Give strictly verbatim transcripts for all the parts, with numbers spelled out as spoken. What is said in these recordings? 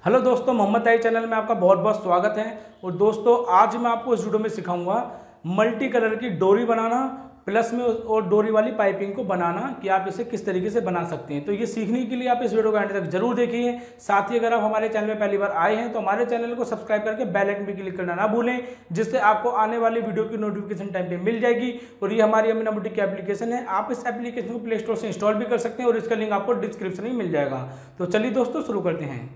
Hello दोस्तों, मोहम्मद आई channel में आपका बहुत बहुत स्वागत है। और दोस्तों आज मैं आपको इस वीडियो में सिखाऊंगा मल्टी कलर की डोरी बनाना प्लस में और डोरी वाली पाइपिंग को बनाना कि आप इसे किस तरीके से बना सकते हैं। तो ये सीखने के लिए आप इस वीडियो को अंत तक जरूर देखिए। साथ ही अगर आप हमारे चैनल में पहली बार आए हैं तो हमारे चैनल को सब्सक्राइब करके बेल आइकन भी क्लिक करना ना भूलें, जिससे आपको आने वाली वीडियो की नोटिफिकेशन टाइम पे मिल जाएगी। और ये हमारी अमीना बुटीक की एप्लीकेशन है, आप इस एप्लीकेशन को प्ले स्टोर से इंस्टॉल भी कर सकते हैं और इसका लिंक आपको डिस्क्रिप्शन में मिल जाएगा। तो चलिए दोस्तों शुरू करते हैं।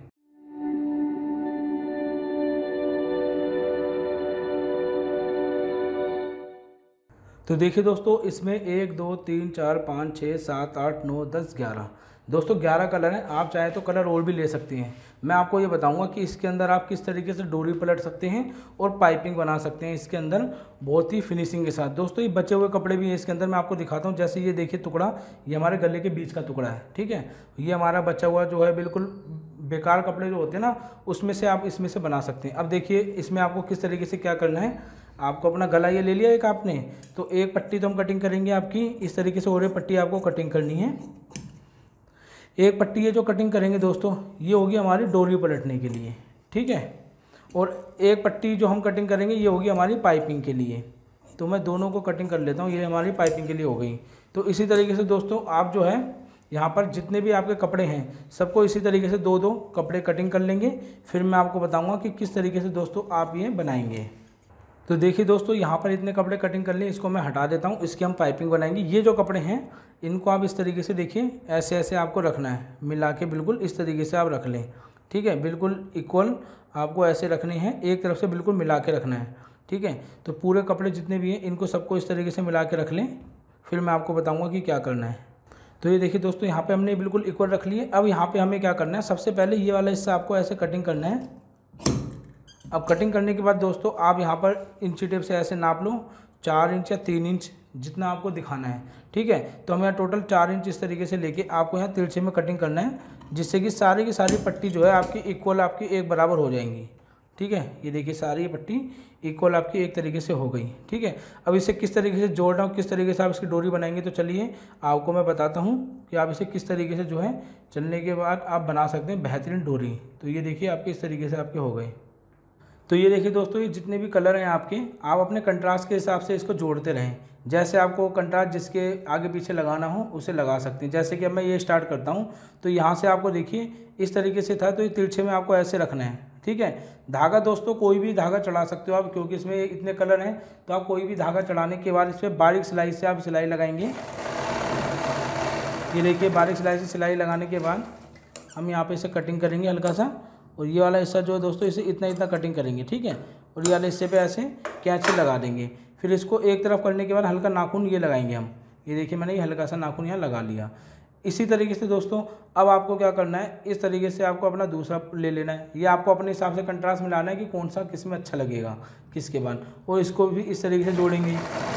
तो देखिए दोस्तों, इसमें एक दो तीन चार पाँच छः सात आठ नौ दस ग्यारह दोस्तों ग्यारह कलर हैं। आप चाहे तो कलर और भी ले सकते हैं। मैं आपको ये बताऊंगा कि इसके अंदर आप किस तरीके से डोरी पलट सकते हैं और पाइपिंग बना सकते हैं इसके अंदर बहुत ही फिनिशिंग के साथ। दोस्तों ये बचे हुए कपड़े भी हैं इसके अंदर, मैं आपको दिखाता हूँ। जैसे ये देखिए टुकड़ा, ये हमारे गले के बीच का टुकड़ा है, ठीक है। ये हमारा बचा हुआ जो है बिल्कुल बेकार कपड़े जो होते हैं ना, उसमें से आप इसमें से बना सकते हैं। अब देखिए इसमें आपको किस तरीके से क्या करना है। आपको अपना गला ये ले लिया एक आपने, तो एक पट्टी तो हम कटिंग करेंगे आपकी इस तरीके से, और एक पट्टी आपको कटिंग करनी है। एक पट्टी ये जो कटिंग करेंगे दोस्तों, ये होगी हमारी डोरी पलटने के लिए, ठीक है। और एक पट्टी जो हम कटिंग करेंगे ये होगी हमारी पाइपिंग के लिए। तो मैं दोनों को कटिंग कर लेता हूँ, ये हमारी पाइपिंग के लिए हो गई। तो इसी तरीके से दोस्तों आप जो है यहाँ पर जितने भी आपके कपड़े हैं सबको इसी तरीके से दो दो कपड़े कटिंग कर लेंगे। फिर मैं आपको बताऊँगा कि किस तरीके से दोस्तों आप ये बनाएंगे। तो देखिए दोस्तों, यहाँ पर इतने कपड़े कटिंग कर लिए, इसको मैं हटा देता हूँ। इसकी हम पाइपिंग बनाएंगे। ये जो कपड़े हैं इनको आप इस तरीके से देखिए, ऐसे ऐसे आपको रखना है, मिला के बिल्कुल इस तरीके से आप रख लें, ठीक है। बिल्कुल इक्वल आपको ऐसे रखने हैं, एक तरफ से बिल्कुल मिला के रखना है, ठीक है। तो पूरे कपड़े जितने भी हैं इनको सबको इस तरीके से मिला के रख लें। फिर मैं आपको बताऊँगा कि क्या करना है। तो ये देखिए दोस्तों, यहाँ पर हमने बिल्कुल इक्वल रख लिए। अब यहाँ पर हमें क्या करना है, सबसे पहले ये वाला हिस्सा आपको ऐसे कटिंग करना है। अब कटिंग करने के बाद दोस्तों आप यहाँ पर इंची टेप से ऐसे नाप लो, चार इंच या तीन इंच जितना आपको दिखाना है, ठीक है। तो हमें यहाँ टोटल चार इंच इस तरीके से लेके आपको यहाँ तिरछे में कटिंग करना है, जिससे कि सारी की सारी पट्टी जो है आपकी इक्वल आपकी एक बराबर हो जाएंगी, ठीक है। ये देखिए सारी पट्टी इक्वल आपकी एक तरीके से हो गई, ठीक है। अब इसे किस तरीके से जोड़ रहा हूँ, किस तरीके से आप इसकी डोरी बनाएंगे, तो चलिए आपको मैं बताता हूँ कि आप इसे किस तरीके से जो है चलने के बाद आप बना सकते हैं बेहतरीन डोरी। तो ये देखिए आपके इस तरीके से आपके हो गए। तो ये देखिए दोस्तों, ये जितने भी कलर हैं आपके, आप अपने कंट्रास्ट के हिसाब से इसको जोड़ते रहें। जैसे आपको कंट्रास्ट जिसके आगे पीछे लगाना हो उसे लगा सकते हैं। जैसे कि अब मैं ये स्टार्ट करता हूँ, तो यहाँ से आपको देखिए इस तरीके से था, तो ये तिरछे में आपको ऐसे रखना है, ठीक है। धागा दोस्तों कोई भी धागा चढ़ा सकते हो आप, क्योंकि इसमें इतने कलर हैं। तो आप कोई भी धागा चढ़ाने के बाद इस पर बारीक सिलाई से आप सिलाई लगाएंगे। ये देखिए बारीक सिलाई से सिलाई लगाने के बाद हम यहाँ पर इसे कटिंग करेंगे हल्का सा। और ये वाला हिस्सा जो है दोस्तों इसे इतना इतना कटिंग करेंगे, ठीक है। और ये वाले हिस्से पे ऐसे कैंची लगा देंगे। फिर इसको एक तरफ करने के बाद हल्का नाखून ये लगाएंगे हम। ये देखिए मैंने ये हल्का सा नाखून यहाँ लगा लिया। इसी तरीके से दोस्तों अब आपको क्या करना है, इस तरीके से आपको अपना दूसरा ले लेना है। ये आपको अपने हिसाब से कंट्रास्ट मिलाना है कि कौन सा किस में अच्छा लगेगा किसके बाद। और इसको भी इस तरीके से जोड़ेंगे।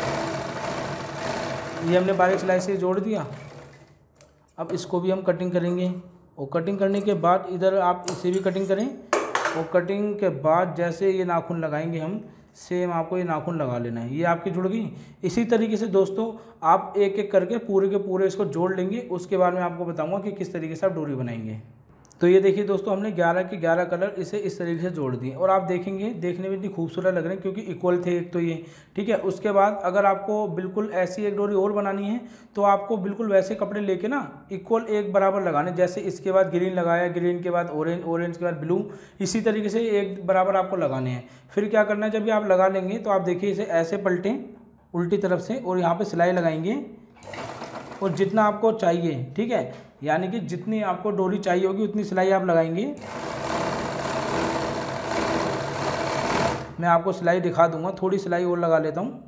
ये हमने बारीक सिलाई से जोड़ दिया। अब इसको भी हम कटिंग करेंगे। और कटिंग करने के बाद इधर आप इसे भी कटिंग करें। और कटिंग के बाद जैसे ये नाखून लगाएंगे हम, सेम आपको ये नाखून लगा लेना है। ये आपकी जुड़ गई। इसी तरीके से दोस्तों आप एक एक करके पूरे के पूरे इसको जोड़ लेंगे। उसके बाद मैं आपको बताऊंगा कि किस तरीके से आप डोरी बनाएंगे। तो ये देखिए दोस्तों, हमने ग्यारह के ग्यारह कलर इसे इस तरीके से जोड़ दिए। और आप देखेंगे देखने में इतनी खूबसूरत लग रहे हैं क्योंकि इक्वल थे एक तो ये, ठीक है। उसके बाद अगर आपको बिल्कुल ऐसी एक डोरी और बनानी है तो आपको बिल्कुल वैसे कपड़े लेके ना इक्वल एक बराबर लगाने। जैसे इसके बाद ग्रीन लगाया, ग्रीन के बाद ऑरेंज, ऑरेंज के बाद ब्लू, इसी तरीके से एक बराबर आपको लगाने हैं। फिर क्या करना है, जब भी आप लगा लेंगे तो आप देखिए इसे ऐसे पलटें उल्टी तरफ से और यहाँ पर सिलाई लगाएंगे। और जितना आपको चाहिए, ठीक है, यानी कि जितनी आपको डोरी चाहिए होगी उतनी सिलाई आप लगाएंगे। मैं आपको सिलाई दिखा दूंगा, थोड़ी सिलाई और लगा लेता हूँ।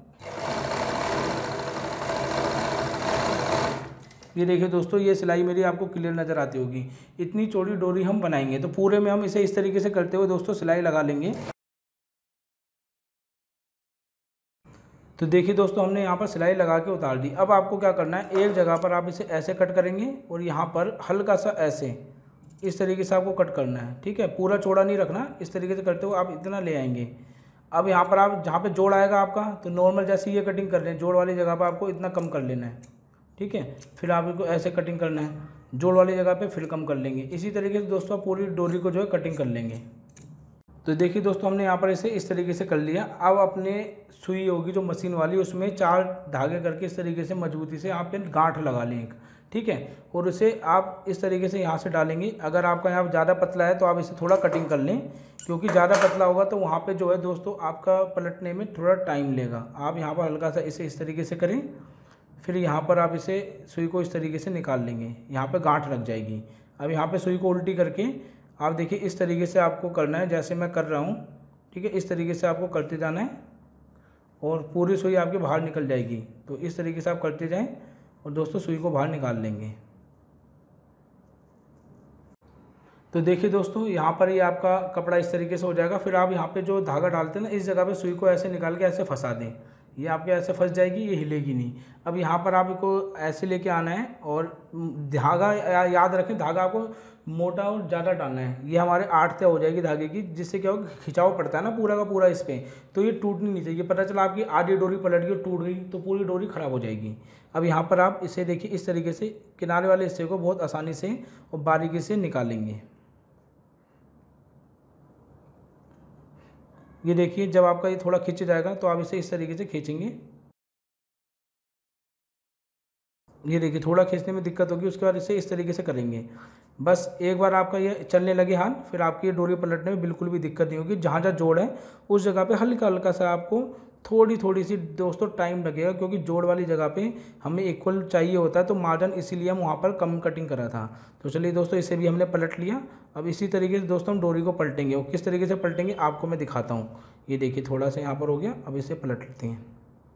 ये देखिए दोस्तों, ये सिलाई मेरी आपको क्लियर नज़र आती होगी। इतनी चौड़ी डोरी हम बनाएंगे। तो पूरे में हम इसे इस तरीके से करते हुए दोस्तों सिलाई लगा लेंगे। तो देखिए दोस्तों, हमने यहाँ पर सिलाई लगा के उतार दी। अब आपको क्या करना है, एक जगह पर आप इसे ऐसे कट करेंगे और यहाँ पर हल्का सा ऐसे इस तरीके से आपको कट करना है, ठीक है। पूरा चौड़ा नहीं रखना, इस तरीके से करते हुए आप इतना ले आएंगे। अब यहाँ पर आप जहाँ पे जोड़ आएगा आपका, तो नॉर्मल जैसे ये कटिंग कर रहे हैं, जोड़ वाली जगह पर आपको इतना कम कर लेना है, ठीक है। फिर आप इसको ऐसे कटिंग करना है। जोड़ वाली जगह पे फिर कम कर लेंगे। इसी तरीके से दोस्तों आप पूरी डोरी को जो है कटिंग कर लेंगे। तो देखिए दोस्तों हमने यहाँ पर इसे इस तरीके से कर लिया। अब अपने सुई होगी जो मशीन वाली, उसमें चार धागे करके इस तरीके से मजबूती से आप गांठ लगा लें एक, ठीक है। और उसे आप इस तरीके से यहाँ से डालेंगे। अगर आपका यहाँ ज़्यादा पतला है तो आप इसे थोड़ा कटिंग कर लें, क्योंकि ज़्यादा पतला होगा तो वहाँ पे जो है दोस्तों आपका पलटने में थोड़ा टाइम लेगा। आप यहाँ पर हल्का सा इसे इस तरीके से करें, फिर यहाँ पर आप इसे सुई को इस तरीके से निकाल लेंगे, यहाँ पर गांठ लग जाएगी। अब यहाँ पर सुई को उल्टी करके आप देखिए इस तरीके से आपको करना है, जैसे मैं कर रहा हूँ, ठीक है। इस तरीके से आपको करते जाना है और पूरी सुई आपकी बाहर निकल जाएगी। तो इस तरीके से आप करते जाएं और दोस्तों सुई को बाहर निकाल लेंगे। तो देखिए दोस्तों यहाँ पर ही आपका कपड़ा इस तरीके से हो जाएगा। फिर आप यहाँ पे जो धागा डालते हैं ना, इस जगह पे सुई को ऐसे निकाल के ऐसे फंसा दें। ये आपके ऐसे फंस जाएगी, ये हिलेगी नहीं। अब यहाँ पर आपको ऐसे लेके आना है और धागा या, याद रखें धागा आपको मोटा और ज़्यादा डालना है। ये हमारे आठ तय हो जाएगी धागे की, जिससे क्या होगा खिंचाव पड़ता है ना पूरा का पूरा इस पर, तो ये टूटनी नहीं चाहिए। पता चला आपकी आधी डोरी पलट गई, टूट गई, तो पूरी डोरी ख़राब हो जाएगी। अब यहाँ पर आप इसे देखिए इस तरीके से किनारे वाले हिस्से को बहुत आसानी से और बारीकी से निकालेंगे। ये देखिए जब आपका ये थोड़ा खिंच जाएगा तो आप इसे इस तरीके से खींचेंगे। ये देखिए थोड़ा खींचने में दिक्कत होगी, उसके बाद इसे इस तरीके से करेंगे। बस एक बार आपका ये चलने लगे हाथ, फिर आपकी ये डोरी पलटने में बिल्कुल भी दिक्कत नहीं होगी। जहाँ जहाँ जोड़ है उस जगह पे हल्का हल्का सा आपको थोड़ी थोड़ी सी दोस्तों टाइम लगेगा, क्योंकि जोड़ वाली जगह पे हमें इक्वल चाहिए होता है, तो मार्जिन इसीलिए हम वहाँ पर कम कटिंग करा था। तो चलिए दोस्तों इसे भी हमने पलट लिया। अब इसी तरीके से दोस्तों हम डोरी को पलटेंगे, और किस तरीके से पलटेंगे आपको मैं दिखाता हूँ। ये देखिए थोड़ा सा यहाँ पर हो गया, अब इसे पलट लेते हैं।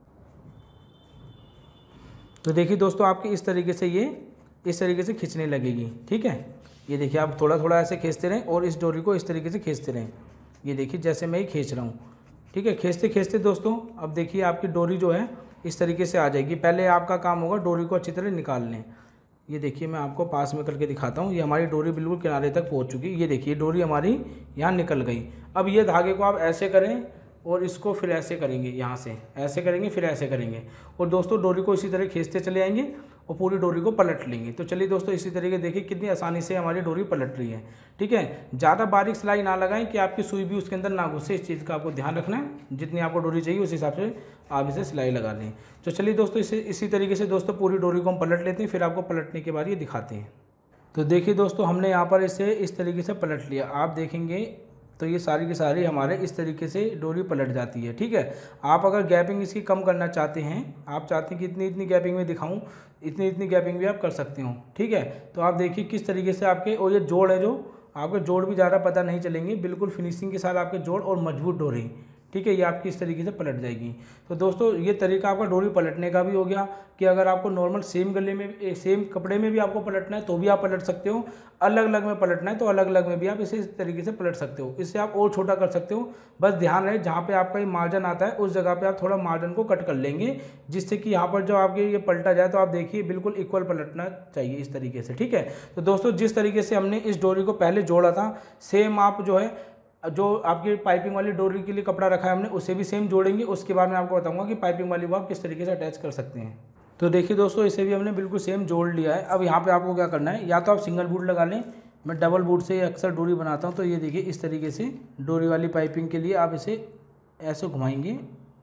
तो देखिए दोस्तों आपकी इस तरीके से ये इस तरीके से खींचने लगेगी, ठीक है। ये देखिए आप थोड़ा थोड़ा ऐसे खींचते रहें और इस डोरी को इस तरीके से खींचते रहें। ये देखिए जैसे मैं ये खींच रहा हूँ, ठीक है। खींचते खींचते दोस्तों अब देखिए आपकी डोरी जो है इस तरीके से आ जाएगी। पहले आपका काम होगा डोरी को अच्छी तरह निकाल लें। ये देखिए मैं आपको पास में करके दिखाता हूँ। ये हमारी डोरी बिल्कुल किनारे तक पहुँच चुकी है। ये देखिए डोरी हमारी यहाँ निकल गई। अब ये धागे को आप ऐसे करें और इसको फिर ऐसे करेंगे, यहाँ से ऐसे करेंगे फिर ऐसे करेंगे, और दोस्तों डोरी को इसी तरह खींचते चले आएंगे और पूरी डोरी को पलट लेंगे। तो चलिए दोस्तों इसी तरीके देखिए कितनी आसानी से हमारी डोरी पलट रही है, ठीक है। ज़्यादा बारीक सिलाई ना लगाएं कि आपकी सुई भी उसके अंदर ना घुसे, इस चीज़ का आपको ध्यान रखना है। जितनी आपको डोरी चाहिए उस हिसाब से आप इसे सिलाई लगा लें। तो चलिए दोस्तों इसे इसी तरीके से दोस्तों पूरी डोरी को हम पलट लेते हैं, फिर आपको पलटने के बाद ये दिखाते हैं। तो देखिए दोस्तों हमने यहाँ पर इसे इस तरीके से पलट लिया। आप देखेंगे तो ये सारी की सारी हमारे इस तरीके से डोरी पलट जाती है, ठीक है। आप अगर गैपिंग इसकी कम करना चाहते हैं, आप चाहते हैं कि इतनी इतनी गैपिंग में दिखाऊं, इतनी इतनी गैपिंग भी आप कर सकते हो, ठीक है। तो आप देखिए किस तरीके से आपके, और ये जोड़ है जो आपके जोड़ भी ज़्यादा पता नहीं चलेंगे, बिल्कुल फिनिशिंग के साथ आपके जोड़ और मजबूत डोरी, ठीक है। ये आपकी इस तरीके से पलट जाएगी। तो दोस्तों ये तरीका आपका डोरी पलटने का भी हो गया कि अगर आपको नॉर्मल सेम गले में सेम कपड़े में भी आपको पलटना है तो भी आप पलट सकते हो, अलग अलग में पलटना है तो अलग अलग में भी आप इसे इस तरीके से पलट सकते हो। इससे आप और छोटा कर सकते हो। बस ध्यान रहे जहाँ पे आपका ये मार्जिन आता है उस जगह पे आप थोड़ा मार्जिन को कट कर लेंगे, जिससे कि यहाँ पर जो आपके ये पलटा जाए तो आप देखिए बिल्कुल इक्वल पलटना चाहिए इस तरीके से, ठीक है। तो दोस्तों जिस तरीके से हमने इस डोरी को पहले जोड़ा था, सेम आप जो है जो आपकी पाइपिंग वाली डोरी के लिए कपड़ा रखा है हमने, उसे भी सेम जोड़ेंगे। उसके बाद मैं आपको बताऊंगा कि पाइपिंग वाली वो आप किस तरीके से अटैच कर सकते हैं। तो देखिए दोस्तों इसे भी हमने बिल्कुल सेम जोड़ लिया है। अब यहाँ पे आपको क्या करना है, या तो आप सिंगल बूट लगा लें, मैं डबल बूट से अक्सर डोरी बनाता हूँ। तो ये देखिए इस तरीके से डोरी वाली पाइपिंग के लिए आप इसे ऐसे घुमाएंगे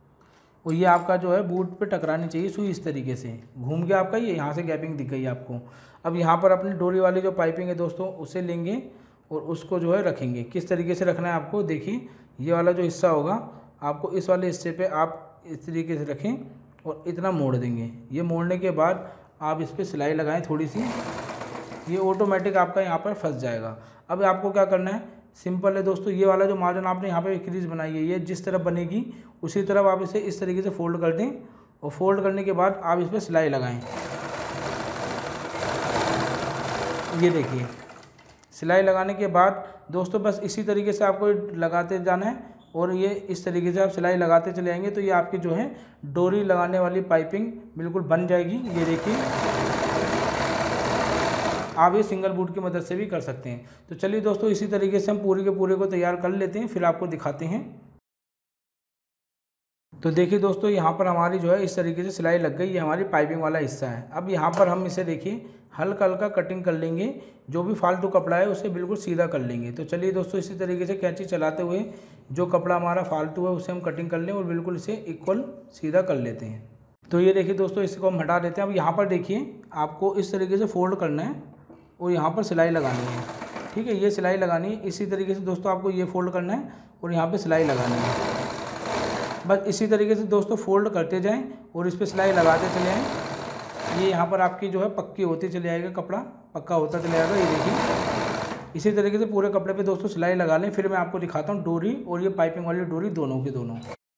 और ये आपका जो है बूट पे टकरानी चाहिए सुई, इस तरीके से घूम के आपका ये यहाँ से गैपिंग दिख गई आपको। अब यहाँ पर अपनी डोरी वाली जो पाइपिंग है दोस्तों उसे लेंगे और उसको जो है रखेंगे। किस तरीके से रखना है आपको, देखिए ये वाला जो हिस्सा होगा आपको इस वाले हिस्से पे आप इस तरीके से रखें और इतना मोड़ देंगे। ये मोड़ने के बाद आप इस पर सिलाई लगाएं थोड़ी सी, ये ऑटोमेटिक आपका यहाँ पर फंस जाएगा। अब आपको क्या करना है, सिंपल है दोस्तों, ये वाला जो मार्जिन आपने यहाँ पे क्रीज बनाई है ये जिस तरफ बनेगी उसी तरफ आप इसे इस तरीके से फोल्ड कर दें, और फोल्ड करने के बाद आप इस पर सिलाई लगाएँ। ये देखिए सिलाई लगाने के बाद दोस्तों बस इसी तरीके से आपको लगाते जाना है और ये इस तरीके से आप सिलाई लगाते चले आएंगे तो ये आपकी जो है डोरी लगाने वाली पाइपिंग बिल्कुल बन जाएगी। ये देखिए आप ये सिंगल बूट की मदद से भी कर सकते हैं। तो चलिए दोस्तों इसी तरीके से हम पूरे के पूरे को तैयार कर लेते हैं, फिर आपको दिखाते हैं। तो देखिए दोस्तों यहाँ पर हमारी जो है इस तरीके से सिलाई लग गई, ये हमारी पाइपिंग वाला हिस्सा है। अब यहाँ पर हम इसे देखिए हल्का हल्का कटिंग कर लेंगे, जो भी फालतू कपड़ा है उसे बिल्कुल सीधा कर लेंगे। तो चलिए दोस्तों, इसी तरीके से कैंची चलाते हुए जो कपड़ा हमारा फालतू है उसे हम कटिंग कर लें और बिल्कुल इसे इक्वल सीधा कर लेते हैं। तो ये देखिए दोस्तों, इसको हम हटा देते हैं। अब यहाँ पर देखिए, आपको इस तरीके से फोल्ड करना है और यहाँ पर सिलाई लगानी है। ठीक है, ये सिलाई लगानी है। इसी तरीके से दोस्तों आपको ये फोल्ड करना है और यहाँ पे सिलाई लगानी है। बस इसी तरीके से दोस्तों फोल्ड करते जाएं और इस पर सिलाई लगाते चले आएँ। ये यहाँ पर आपकी जो है पक्की होती चली जाएगा, कपड़ा पक्का होता चले जाएगा। ये देखिए, इसी तरीके से पूरे कपड़े पे दोस्तों सिलाई लगा लें। फिर मैं आपको दिखाता हूँ डोरी और ये पाइपिंग वाली डोरी दोनों की दोनों।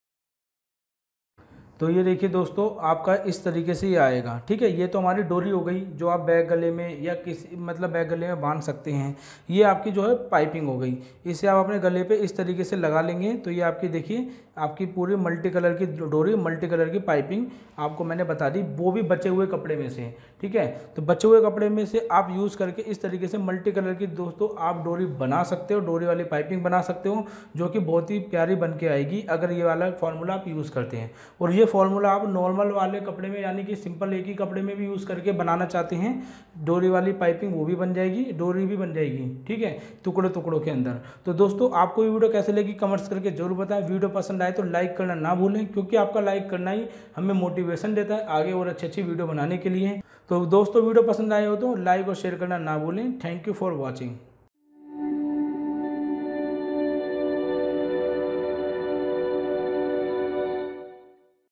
तो ये देखिए दोस्तों, आपका इस तरीके से ये आएगा। ठीक है, ये तो हमारी डोरी हो गई जो आप बैक गले में या किसी मतलब बैक गले में बांध सकते हैं। ये आपकी जो है पाइपिंग हो गई, इसे आप अपने गले पे इस तरीके से लगा लेंगे। तो ये आपकी देखिए, आपकी पूरी मल्टी कलर की डोरी, मल्टी कलर की पाइपिंग आपको मैंने बता दी, वो भी बचे हुए कपड़े में से। ठीक है, तो बचे हुए कपड़े में से आप यूज़ करके इस तरीके से मल्टी कलर की दोस्तों आप डोरी बना सकते हो, डोरी वाली पाइपिंग बना सकते हो, जो कि बहुत ही प्यारी बन के आएगी अगर ये वाला फॉर्मूला आप यूज़ करते हैं। और ये फॉर्मूला आप नॉर्मल वाले कपड़े में यानी कि सिंपल एक ही कपड़े में भी यूज़ करके बनाना चाहते हैं, डोरी वाली पाइपिंग वो भी बन जाएगी, डोरी भी बन जाएगी। ठीक है, टुकड़े टुकड़ों के अंदर। तो दोस्तों, आपको ये वीडियो कैसे लगी कमेंट्स करके जरूर बताएं। वीडियो पसंद आए तो लाइक करना ना भूलें, क्योंकि आपका लाइक करना ही हमें मोटिवेशन देता है आगे और अच्छी अच्छी वीडियो बनाने के लिए। तो दोस्तों, वीडियो पसंद आए हो तो लाइक और शेयर करना ना भूलें। Thank you for watching.